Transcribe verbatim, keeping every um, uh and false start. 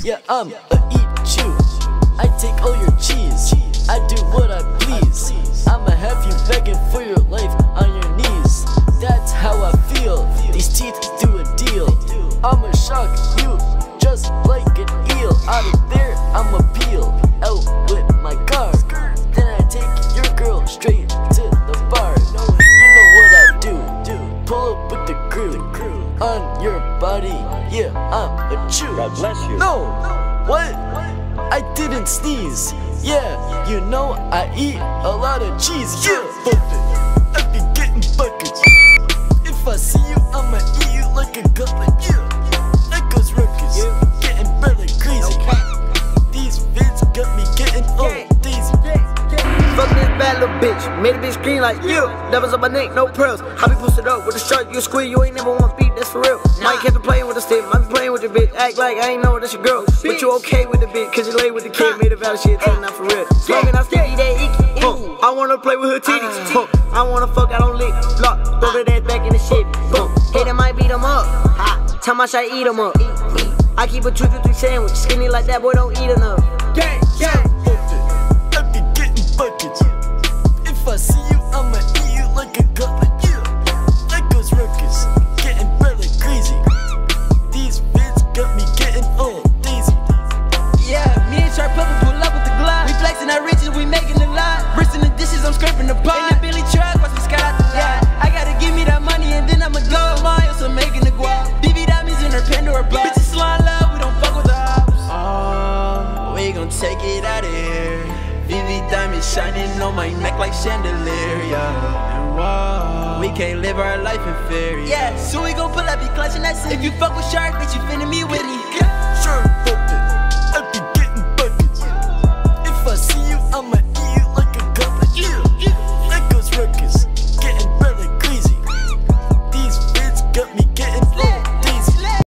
Yeah, I'm a eat you. I take all your cheese. I do what I please. I'ma have you begging for your life on your knees. That's how I feel. These teeth do a deal. I'ma shock you just like an eel. Out of there, I'ma peel out with my car. Then I take your girl straight to the bar. You know what I do? Pull up with the crew on your body. Yeah, I'm a Jew. God bless you. No, what? I didn't sneeze. Yeah, you know I eat a lot of cheese. Yeah, I be getting buckets. If I see you, I'ma eat you like a gullet. Yeah, that goes ruckus. Getting barely crazy. These vids got me getting all daisy. Fuck this bad little bitch, made a bitch scream like you. Devils on my neck, no pearls. I be posted up with a shark, you squeal, you ain't never want beat, that's for real. Mike kept playing with the stick, I be playing with your bitch. Act like I ain't know that's your girl, but you okay with the bitch, cause you lay with the kid, made a valid shit, tell not for real. Smoking, I sticky, that icky. Huh. I wanna play with her titties. Huh. I wanna fuck, I don't lick. Block, throw that ass back in the shit. Huh. Hit them, might beat them up. Ha. Tell my shot, eat them up. I keep a two two three sandwich, skinny like that, boy, don't eat enough. Gang, gang. I be getting buckets. If I see you, I'ma eat you like a gullet. Yeah, that goes ruckus. Getting barely crazy. These vids got me getting all daisy. Yeah, me and Sharp Pepper pull up with the Glock. We flexing our riches, we making a lot. Rinsing the dishes, I'm scraping the pot. In the Billy truck, watch the sky. Yeah, I gotta give me that money and then I'ma go miles, I'm making the guap. B B diamonds in her Pandora box. Bitches slime love, we don't fuck with the ops. Oh, we gon' take it out of here. V V diamonds shining on my neck like chandelier, yeah. And whoa, we can't live our life in fear, yeah. So we gon' pull up, be clutching that shit. If you fuck with Shark, bitch, you finna me